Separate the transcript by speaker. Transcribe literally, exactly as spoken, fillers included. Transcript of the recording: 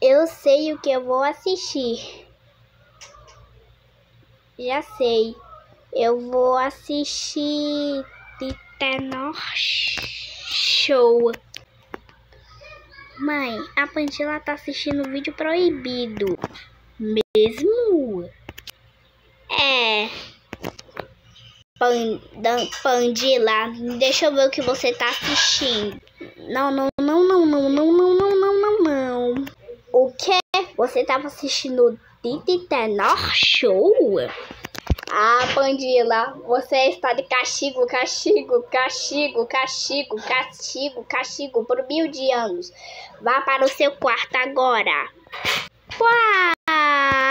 Speaker 1: Eu sei o que eu vou assistir. Já sei. Eu vou assistir Tenor Show. Mãe, a Pandila tá assistindo vídeo proibido. Mesmo? É. Pandila, deixa eu ver o que você tá assistindo. Não, não, não, não, não, não, não, não, não, não, não. O que? Você tava assistindo Tenor Show? Ah, Pandila, você está de castigo, castigo, castigo, castigo, castigo, castigo por mil de anos. Vá para o seu quarto agora. Uau!